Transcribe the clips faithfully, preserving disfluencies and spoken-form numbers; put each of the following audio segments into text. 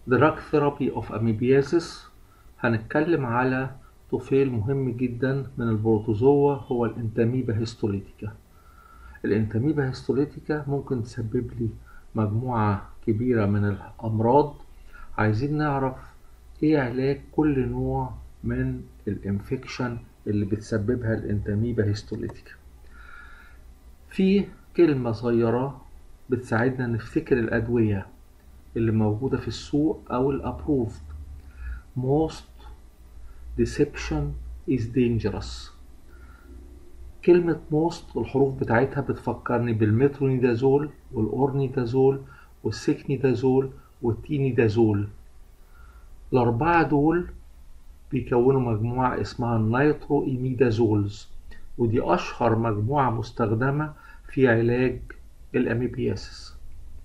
Drug Therapy of Amoebiasis. هنتكلم على طفيل مهم جدا من البروتوزوا هو الانتاميبا هيستوليتيكا. الانتاميبا هيستوليتيكا ممكن تسبب لي مجموعة كبيرة من الأمراض. عايزين نعرف ايه علاج كل نوع من الانفكشن اللي بتسببها الانتاميبا هيستوليتيكا. في كلمة صغيرة بتساعدنا نفتكر الأدوية اللي موجودة في السوق أو الأبروفد. Most deception is dangerous. كلمة most والحروف بتاعتها بتفكرني بالمترونيدازول والأورنيدازول والسيكنيدازول والتينيدازول. الأربعة دول بيكونوا مجموعة اسمها النيترو إيميدازولز، ودي أشهر مجموعة مستخدمة في علاج الأميبياسيس.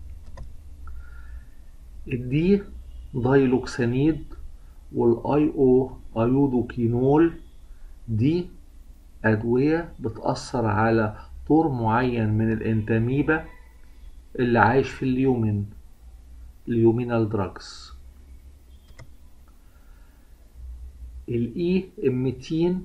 الدي دايلوكسانيد والاي او ايودوكينول دي أدوية بتأثر على طور معين من الانتاميبا اللي عايش في اليومين اليومينال دراجز. الاي امتين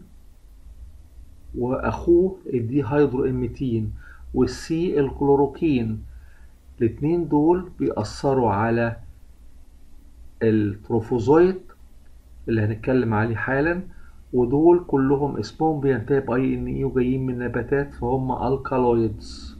واخوه الدي هيدرو امتين والسي الكلوروكين، الاتنين دول بيأثروا على التروفوزويت اللي هنتكلم عليه حالا، ودول كلهم اسمهم بينتهي باي ان اي وجايين من نباتات، فهم الكالويدز.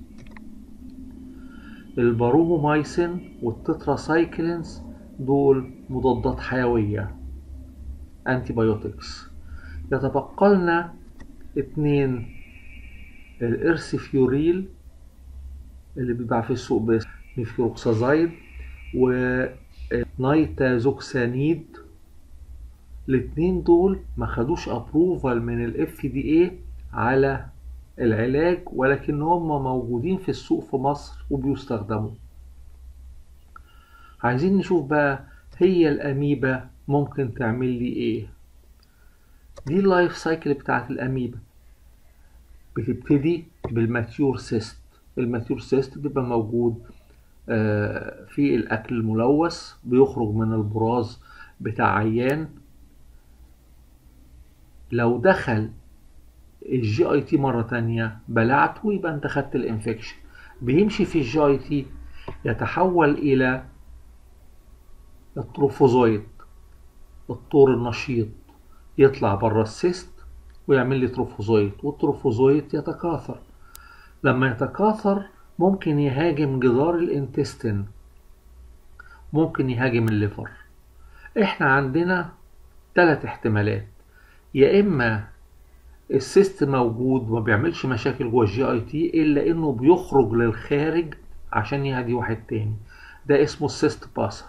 البارومومايسين والتتراسايكلينز دول مضادات حيوية انتي بايوتكس. يتبقى لنا اتنين، الارسيفيوريل اللي بيباع في السوق باسم ميفيروكسازايد ونيتازوكسانيد. الاتنين دول ما خدوش ابروفال من الاف دي اي على العلاج، ولكن هم موجودين في السوق في مصر وبيستخدموا. عايزين نشوف بقى هي الاميبا ممكن تعمل لي ايه. دي اللايف سايكل بتاعت الاميبا. بتبتدي بالماتيور سيست. الماتيور سيست بيبقى موجود في الاكل الملوث، بيخرج من البراز بتاع عيان. لو دخل الجي اي تي مرة تانية بلعته يبقى انت خدت الانفكشن. بيمشي في الجي اي تي يتحول الى التروفوزويت، الطور النشيط، يطلع بره السيست ويعمل لي تروفوزويت، والتروفوزويت يتكاثر. لما يتكاثر ممكن يهاجم جدار الانتستين، ممكن يهاجم الليفر. احنا عندنا ثلاث احتمالات: يا اما السيست موجود وما بيعملش مشاكل جوه الجي اي تي الا انه بيخرج للخارج عشان يهدي واحد تاني، ده اسمه السيست باسر.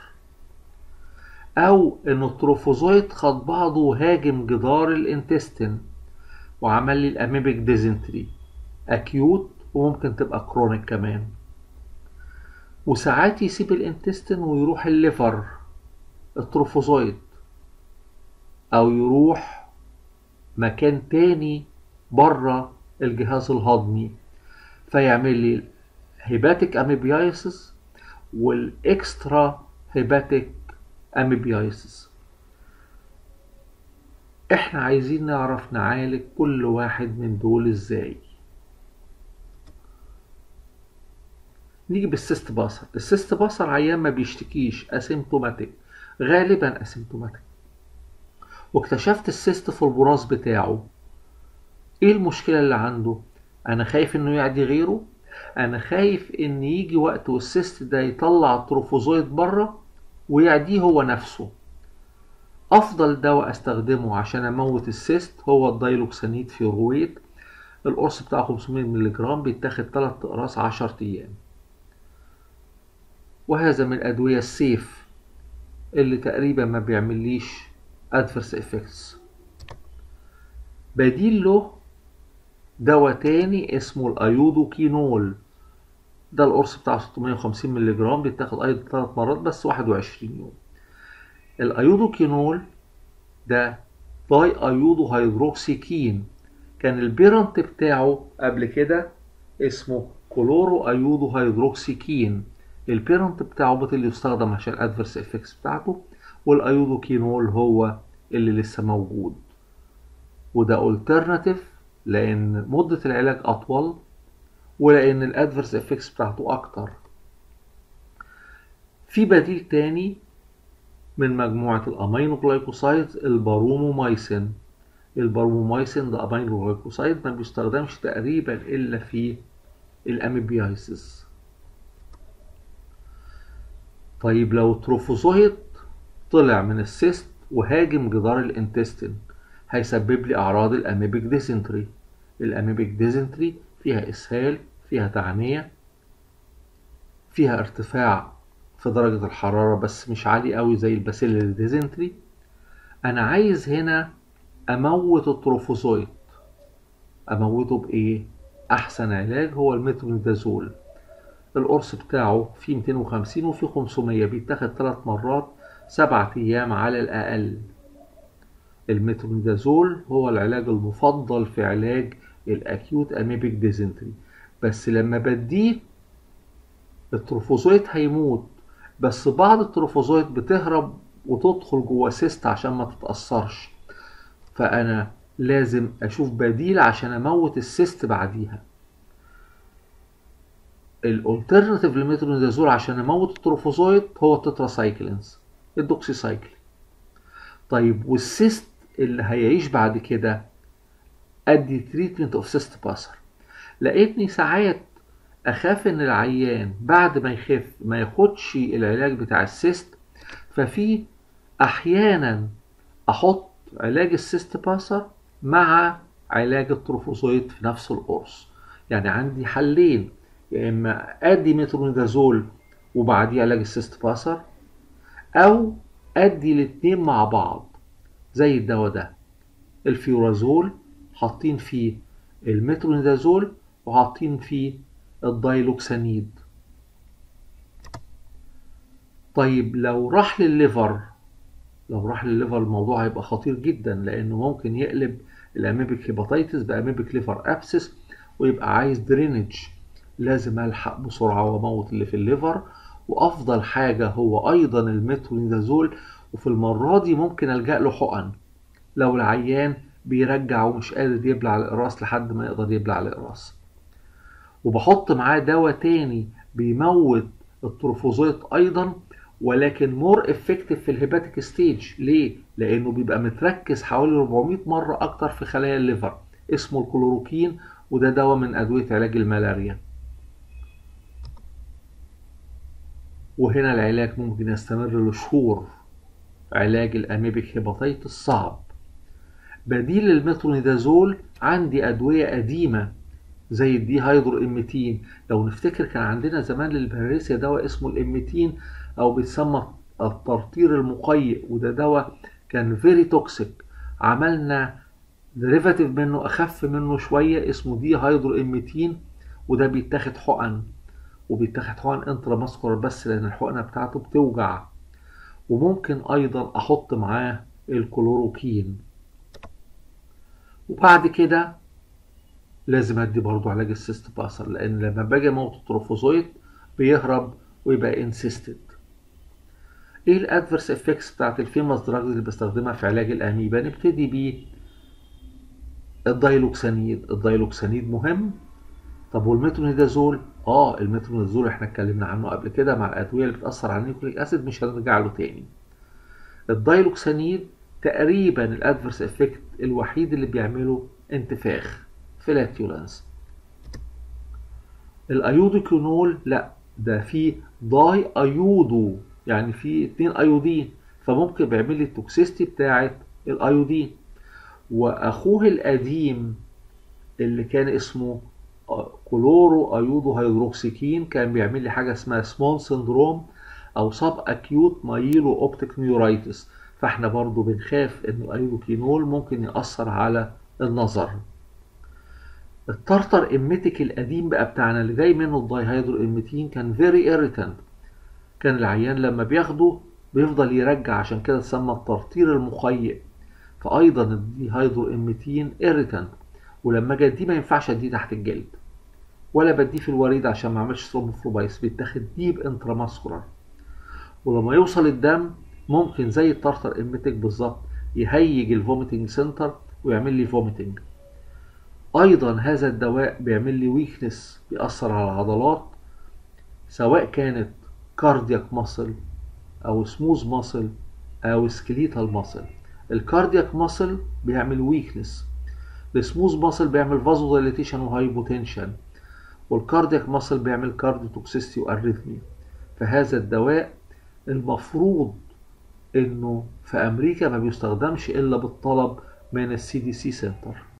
او ان التروفوزويت خد بعضه وهاجم جدار الانتستين وعمل لي الاميبيك ديزنتري اكيوت، وممكن تبقى كرونيك كمان. وساعات يسيب الانتستين ويروح الليفر التروفوزويت، او يروح مكان تاني بره الجهاز الهضمي فيعمل لي هيباتيك اميبيايسيس والاكسترا هيباتيك اميبيايسيس. احنا عايزين نعرف نعالج كل واحد من دول ازاي. نيجي بالسيست باسر. السيست باسر عيان ما بيشتكيش، اسيمتوماتيك، غالبا اسيمتوماتيك، واكتشفت السيست في البراز بتاعه. ايه المشكلة اللي عنده؟ انا خايف انه يعدي غيره، انا خايف ان يجي وقت والسيست ده يطلع التروفوزويت بره ويعديه هو نفسه. افضل دواء استخدمه عشان اموت السيست هو الدايلوكسانيد فيرويت. القرص بتاعه خمسمية مللي جرام، بيتاخد ثلاث اقراص عشرة ايام. وهذا من الادوية السيف اللي تقريبا ما بيعمليش adverse effects. بديل له دواء تاني اسمه الايودوكينول. ده القرص بتاعه ستمية وخمسين مللي جرام، بيتاخد ايضا ثلاث مرات بس واحد وعشرين يوم. الايودوكينول ده داي ايودو هيدروكسيكين، كان البيرنت بتاعه قبل كده اسمه كلورو ايودو هيدروكسيكين، البيرنت بتاعه بطل يستخدم عشان الادفيرس افكتس بتاعته، والايودوكينول هو اللي لسه موجود، وده alternative لان مدة العلاج اطول ولان الادفيرس افكتس بتاعته اكتر. في بديل تاني من مجموعة الامينو جلايكوسايدز، البارومومايسين. البارومومايسين ده امينو جلايكوسايد ما بيستخدمش تقريبا الا في الاميبيايسيس. طيب لو تروفوزويت طلع من السيست وهاجم جدار الانتستين هيسبب لي اعراض الاميبيك ديزنتري. الاميبيك ديزنتري فيها اسهال، فيها تعنية، فيها ارتفاع في درجة الحرارة بس مش عالي قوي زي الباسيلر ديزنتري. انا عايز هنا اموت التروفوزويت. اموته بايه؟ احسن علاج هو المترونيدازول. القرص بتاعه فيه مئتين وخمسين وفيه خمسمية، بيتاخد ثلاث مرات سبعة ايام على الاقل. المترونيدازول هو العلاج المفضل في علاج الاكيوت اميبيك ديزنتري، بس لما بديه التروفوزويت هيموت، بس بعض التروفوزويت بتهرب وتدخل جوه سيست عشان ما تتأثرش، فانا لازم اشوف بديل عشان اموت السيست بعديها. الالترناتيف للمترونيدازول عشان اموت التروفوزويت هو التتراسايكلينز، الدوكسيسايكلين. طيب والسيست اللي هيعيش بعد كده ادي تريتمنت اوف سيست باسر. لقيتني ساعات اخاف ان العيان بعد ما يخف ما ياخدش العلاج بتاع السيست، ففي احيانا احط علاج السيست باسر مع علاج التروفوزويت في نفس القرص. يعني عندي حلين، يا اما ادي مترونيدازول وبعديه علاج السيست باسر، او ادي الاتنين مع بعض زي الدواء ده الفيورازول حاطين فيه المترونيدازول وحاطين فيه الدايلوكسانيد. طيب لو راح للليفر، لو راح للليفر الموضوع هيبقى خطير جدا، لانه ممكن يقلب الاميبيك هيباتيتس باميبيك ليفر ابسس ويبقى عايز درينج. لازم الحق بسرعه واموت اللي في الليفر، وافضل حاجه هو ايضا المترونيدازول، وفي المره دي ممكن الجا له حقن لو العيان بيرجع ومش قادر يبلع الاقراص لحد ما يقدر يبلع الاقراص. وبحط معاه دواء تاني بيموت التروفوزويت ايضا، ولكن مور افكتيف في الهيباتيك ستيج. ليه؟ لانه بيبقى متركز حوالي أربعمية مره اكتر في خلايا الليفر، اسمه الكلوروكين، وده دواء من ادويه علاج الملاريا. وهنا العلاج ممكن يستمر لشهور. علاج الاميبيك هيباتيتس صعب. بديل المترونيدازول عندي ادويه قديمه زي الدي هيدرو امتين. لو نفتكر كان عندنا زمان للبلهارسيا دواء اسمه الامتين او بيتسمى الترطير المقيء، وده دواء كان فيري توكسيك. عملنا ديريفاتيف منه اخف منه شويه اسمه دي هيدرو امتين، وده بيتاخد حقن، وبيتاخد حقن انترا ماسكولار بس لان الحقنه بتاعته بتوجع. وممكن ايضا احط معاه الكلوروكين. وبعد كده لازم ادي برضو علاج السيست باسر، لان لما باجي اموت التروفوزويت بيهرب ويبقى انسيستد. ايه الادفيرس افكتس بتاعت الفيموس دراجز اللي بستخدمها في علاج الاميبا؟ نبتدي بيه الدايلوكسانيد. الدايلوكسانيد مهم. طب والمترونيدازول؟ اه المترونيدازول احنا اتكلمنا عنه قبل كده مع الادويه اللي بتاثر على النيوكليك اسيد، مش هنرجع له تاني. الدايلوكسانيد تقريبا الادفيرس افكت الوحيد اللي بيعمله انتفاخ، فلاتيولانس. الايودوكينول لا، ده فيه داي ايودو، يعني فيه اتنين ايودين، فممكن بيعمل لي التوكسيستي بتاعه الايودين. واخوه القديم اللي كان اسمه كلورو ايودو هيدروكسيكين كان بيعمل لي حاجه اسمها سمول سندروم او سب اكيوت مايلو اوبتيك نيورايتس، فاحنا برضو بنخاف ان الايودوكينول ممكن ياثر على النظر. الترتر اميتيك القديم بقى بتاعنا اللي جاي منه الدايهيدرو اميتين كان فيري ايريتانت، كان العيان لما بياخده بيفضل يرجع، عشان كده اتسمى الترطير المقيء. فايضا الديهيدرو اميتين ايريتانت، ولما اجي اديه ما ينفعش اديه تحت الجلد. ولا بديه في الوريد عشان ما اعملش ثرومبوفلوبايس، بيتاخد ديب انتراماسكولار. ولما يوصل الدم ممكن زي التارتر ايميتيك بالظبط يهيج الفوميتنج سنتر ويعمل لي فوميتنج. ايضا هذا الدواء بيعمل لي ويكنس، بيأثر على العضلات سواء كانت كاردياك ماسل او سموث ماسل او سكليتال ماسل. الكاردياك ماسل بيعمل ويكنس، السموث ماسل بيعمل فازو دايليتيشن وهايبوتنشن، والكاردياك ماسل بيعمل كارديو توكسيستي واريثميا. فهذا الدواء المفروض انه في امريكا ما بيستخدمش الا بالطلب من السي دي سي سنتر.